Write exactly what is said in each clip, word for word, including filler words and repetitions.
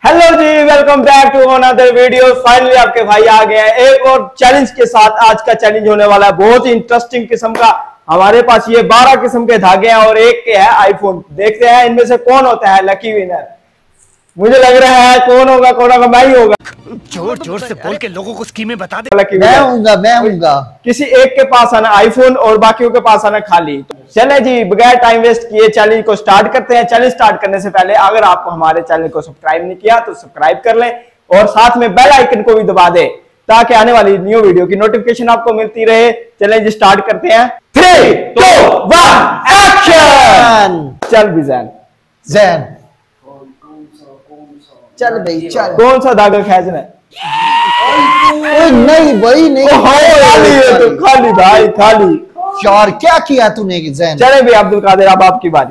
Hello ji, welcome back to another video. Finally आपके भाई आ गए हैं एक और चैलेंज के साथ। आज का चैलेंज होने वाला है बहुत ही इंटरेस्टिंग किस्म का। हमारे पास ये बारह किस्म के धागे हैं और एक के है आईफोन। देखते हैं इनमें से कौन होता है लकी विनर। मुझे लग रहा है कौन होगा, कौन होगा, मैं ही होगा। जोर जोर से बोल के लोगों को स्कीमें बता दे। लकी मैं हूंगा, मैं हूंगा। किसी एक के पास आना आईफोन और बाकियों के पास आना खाली। चले जी, बगैर टाइम वेस्ट किए चैलेंज को स्टार्ट करते हैं। चैलेंज स्टार्ट करने से पहले अगर आपको हमारे चैनल को सब्सक्राइब नहीं किया तो सब्सक्राइब कर लें और साथ में बेल आइकन को भी दबा दें ताकि आने वाली न्यू वीडियो की नोटिफिकेशन आपको मिलती रहे। चैलेंज स्टार्ट करते हैं। Three two one action. चल भी जैन जैन चल भाई चल। कौन सा धागा खींचना है? ओए नहीं भाई नहीं, खाली है तो खाली भाई खाली। यार क्या किया तूने जैन? चले भी अब्दुल कादिर, अब आपकी बारी।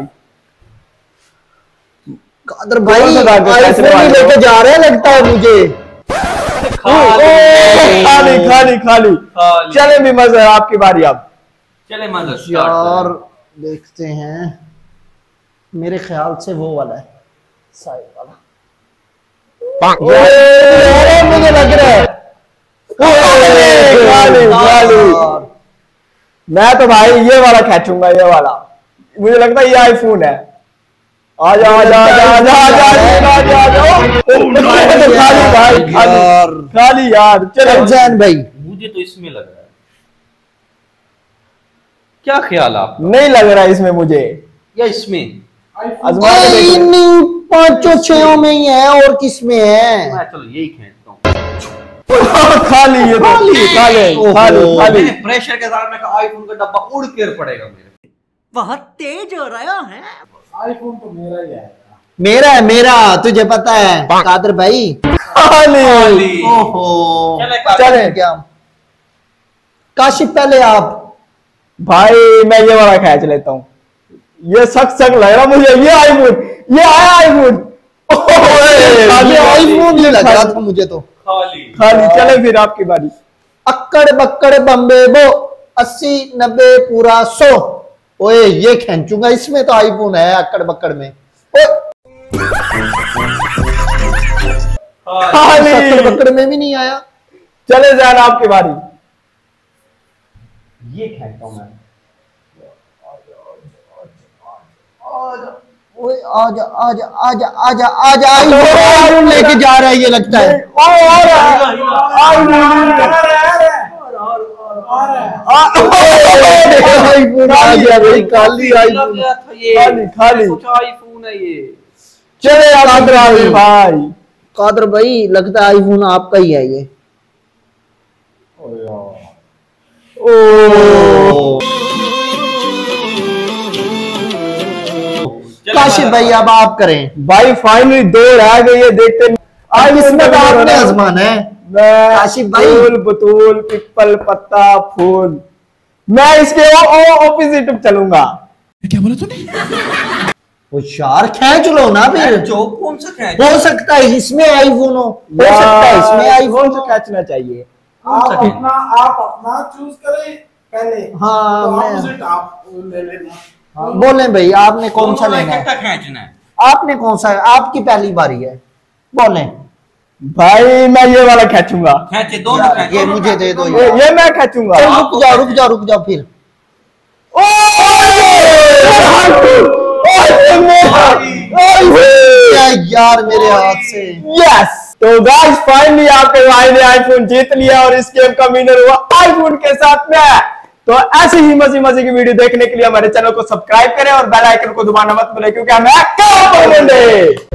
कादर भाई आईफोन लेके जा रहे हैं लगता है मुझे। खाली खाली खाली। चले भी मजा, आपकी बारी। अब चले मजा यार देखते हैं। मेरे ख्याल से वो वाला है, साइड वाला। मुझे लग रहा है खाली खाली। मैं तो भाई ये वाला खींचूंगा, ये वाला। मुझे लगता है ये आईफोन है। आजा आजा आजा आजा आजा आजा आजा। खाली भाई खाली खाली यार। चलो जैन भाई, मुझे तो इसमें लग रहा है। क्या ख्याल आप? नहीं लग रहा है इसमें मुझे, या इसमें? आजमा के देखो। नहीं पांचों छयों में ही है और किस में है? मैं चलो यही खींचता हूँ। खाली ये तो खाली खाली खाली खाली। प्रेशर के साथ में आईफोन का डब्बा उड़ के पड़ेगा मेरे। बहुत तेज हो रहा है। आईफोन तो मेरा ही है। मेरा है, मेरा तुझे पता है कादर भाई। खाली। ओहो चले क्या काशिफ, पहले आप। भाई मैं ये वाला खींच लेता हूँ। ये सख्त सख्त लग रहा मुझे। ये आईफोन, ये आया आईफोन। ये आईफोन नहीं लग रहा था मुझे तो। खाली खाली। चले फिर आपकी बारी। अक्कड़ बक्कड़ बम्बे बो, अस्सी नब्बे पूरा सौ। ओए ये खींचूंगा, इसमें तो आईफोन है अक्कड़ बक्कड़ में। खाली। अक्कड़ बक्कड़ में भी नहीं आया। चले जाना आपकी बारी। ये खींचता हूं मैं। ओए आजा आजा आजा आजा आजा आईफोन लेके जा रहा है ये लगता है। आईफोन आ गया भाई, खाली आईफोन। खाली खाली। आईफोन है ये। चले कादर भाई। कादर भाई लगता है आईफोन आपका ही है ये। ओ काशिफ भाई अब आप करें। भाई फाइनली दो रह गई है, देखते आज इसमें तो आपने आजमाना है काशिफ भाई। फूल बतूल पिपल पत्ता फूल। मैं इसके ऑपोजिट चलूंगा। क्या बोला तूने? वो यार खींच लो ना फिर। जो कौन सा खींच? हो सकता है इसमें आईफोन हो, हो सकता है इसमें आईफोन से खींचना चाहिए। आप अपना आप अपना चूज करें पहले। हाँ, तो मैं- ऑपोजिट आप ले लेना। हाँ, बोलें भाई आपने कौन सा लेना है? खींचना है? आपने कौन सा, आपकी पहली बारी है, बोलें। भाई मैं ये वाला खींचूंगा। खींचे दोनों खींचे। ये मुझे दे दो। ये, ये मैं खींचूंगा। चल रुक जाओ रुक जाओ रुक जाओ फिर। यार मेरे हाथ से। यस, तो गाइस फाइनली आपके भाई ने आईफोन जीत लिया और इस गेम का विनर हुआ आईफोन के साथ में। तो ऐसी ही मजी मजी की वीडियो देखने के लिए हमारे चैनल को सब्सक्राइब करें और बेल आइकन को दबाना मत भूलें क्योंकि हमें क्या